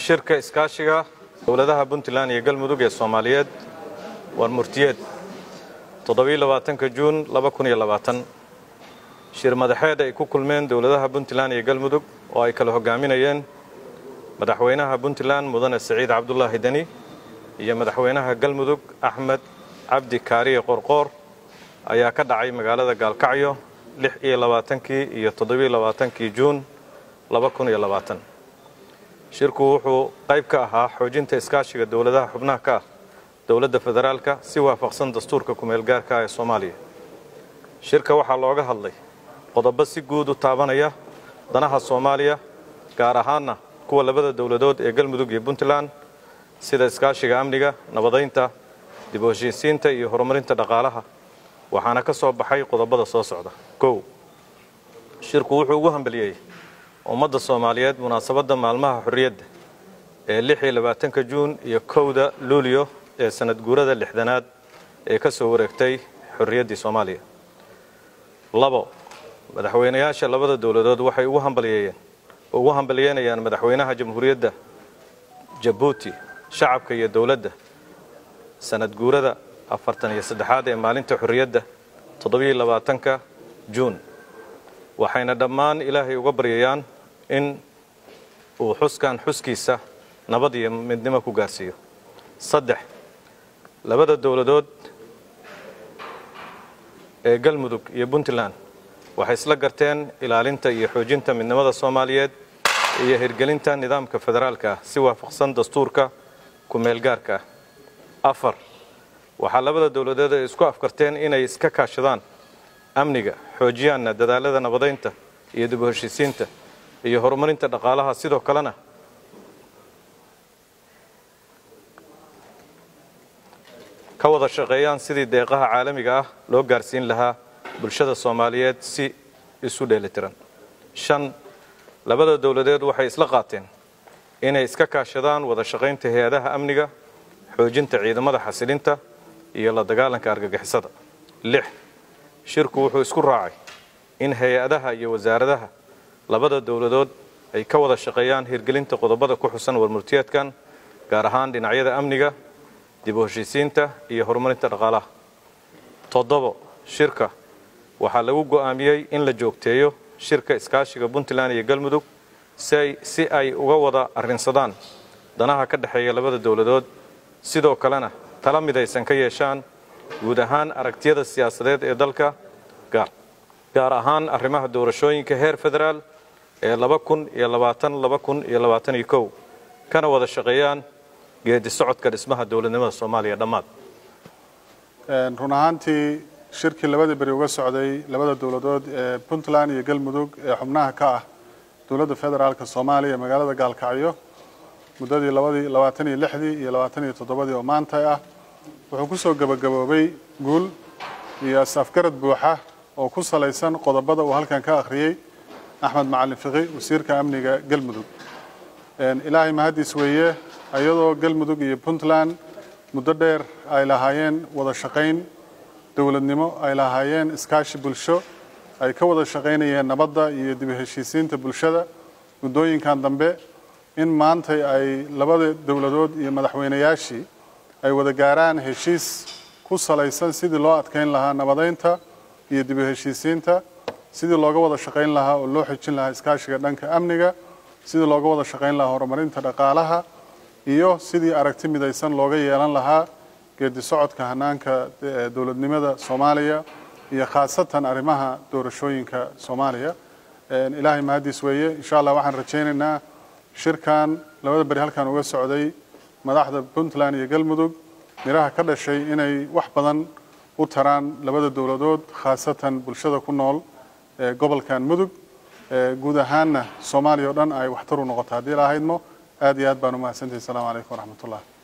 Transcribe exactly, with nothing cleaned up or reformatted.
shirka iskaashiga dowladaha Puntland iyo Galmudug ee Soomaaliyeed war murtiyeed toddoba iyo labaatanka Juun laba kun iyo labaatan shir madaxeed ay ku kulmeen dowladaha Puntland iyo Galmudug oo ay kala hogaaminayeen madaxweynaha Puntland Mudane Saciid Cabdullaahi Dani iyo madaxweynaha Galmudug Axmed Cabdi Kaariye Qorqoor ayaa ka dhacay magaalada Gaalkacyo lix iyo labaatankii iyo toddoba iyo labaatankii Juun laba kun iyo labaatan shirku wuxuu qayb ka ahaa xoojinta iskaashiga dowladaha xubnaha ka ah dowladda federaalka si waafaqsan dastuurka ku meel gaarka ah ee Soomaaliya shirka waxaa looga hadlay qodobo si guud u taabanaya danaha Soomaaliya gaar ahaan kuwa labada dowladood ee Galmudug iyo Puntland sida iskaashiga amniga nabadeynta dib u heshiisiinta iyo horumarinta dhaqaalaha waxaana ka soo baxay qodobada soo socda kow shirku wuxuu ugu hambaliyay ummadda Soomaaliyeed munaasabadda maalmaha xurriyadda ee lix iyo labaatanka Juun iyo kowda Luulyo ee sanad guurada lixdanaad ee ka soo wareegtay xurriyaddii Soomaaliya labo madaxweynayaasha labada dowladood waxay ugu hambaliyeen ugu hambaliyeenayaan madaxweynaha jamhuuriyadda Djibouti shacabka iyo dowladda sanad guurada afartan iyo saddexaad ee maalinta xurriyadda toddoba iyo labaatanka Juun waxayna dhammaan Ilaahay uga baryayaan in uu xuskan xuskiisa nabad iyo midnimo ku gaarsiiyo saddex labada dowladood ee Galmudug iyo Puntland waxay isla garteen ilaalinta iyo xoojinta midnimada Soomaaliyeed iyo hirgelinta nidaamka federaalka si waafaqsan dastuurka ku meel gaarka afar waxa labada dowladood isku afkarteen inay iska kaashadaan amniga xoojiyaan dadaalada nabadeynta iyo dib u heshiisiinta iyo horumarinta dhaqaalaha sidoo kalena ka wada shaqeeyaan sidii deeqaha caalamiga ah loo gaarsiin lahaa bulshada Soomaaliyeed si isu dheelitiran shan labada dowladood waxay isla qaateen inay iska kaashadaan wada shaqeynta hay'adaha amniga xoojinta ciidamada xasilinta iyo la dagaalanka argagixisada lix shirku wuxuu isku raacay in hay'adaha iyo wasaaradaha labada dowladood ay ka wada shaqeeyaan hirgelinta qodobada ku xusan warmurtiyeedkan gaar ahaan dhinacyada amniga dib u heshiisiinta iyo horumarinta dhaqaalaha toddobo shirka waxaa lagu go'aamiyay in la joogteeyo shirka iskaashiga Puntland iyo Galmudug si ay uga wada arrinsadaan danaha ka dhaxeeya labada dowladood sidoo kalena tala midaysan ka yeeshaan guud ahaan aragtiyada siyaasadeed ee dalka gaar ahaan arrimaha doorashooyinka heer federaal ee laba kun iyo labaatan laba kun iyo labaatan iyo kow kana wada shaqeeyaan geedi socodka dhismaha dowladnimada Soomaaliya dhamaad run ahaantii shirkii labada bari uga socday labada dowladood ee Puntland iyo Galmudug ee xubnaha ka ah dowladda federaalka Soomaaliya ee magaalada Gaalkacyo muddadii labadii labaatan iyo lixdii iyo labaatan iyo toddobadii oo maanta ah wuxuu ku soo gabagaboobay guul iyo afgarad buuxa oo ku salaysan qodobada uu halkan ka akhriyay Axmed Macalin Fiqi wasiirka amniga Galmudug een Ilaahay mahadiis weeye ayadoo Galmudug iyo Puntland muddo dheer ay lahaayeen wada shaqeyn dowladnimo ay lahaayeen iskaashi bulsho ay ka wada shaqeynayeen nabadda iyo dib u heshiisiinta bulshada muddooyinkan dambe in maanta ay labada dowladood iyo madaxweynayaashii ay wada gaaraan heshiis ku salaysan sidii loo adkeyn lahaa nabadeynta iyo dib u heshiisiinta sidii looga wada shaqeyn lahaa oo loo xijin lahaa iskaashiga dhanka amniga sidii looga wada shaqeyn lahaa horumarinta dhaqaalaha iyo sidii aragti midaysan looga yeelan lahaa geedi socodka hanaanka dowladnimada Soomaaliya iyo khaasatan arrimaha doorashooyinka Soomaaliya een Ilaahay mahadiis weeye insha Allah waxaan rajaynaynaa shirkan labada bari halkan uga socday madaxda Puntland iyo Galmudug miraha ka dhashay inay wax badan u taraan labada dowladood khaasatan bulshada ku nool ee gobolkan Mudug ee guud ahaanna Soomaaliya oo dhan ay wax tar u noqoto hadii la haydmo aad iyo aad baan u mahadsantahay. Assalaamu calaykum waraxmatullaah.